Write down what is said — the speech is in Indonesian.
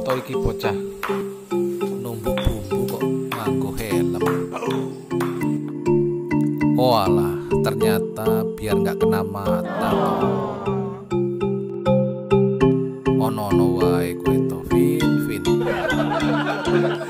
to iki bocah numbuk bumbu kok nganggo helm. Oh alah, ternyata biar nggak kena mata. Ono wae kowe to, Vin.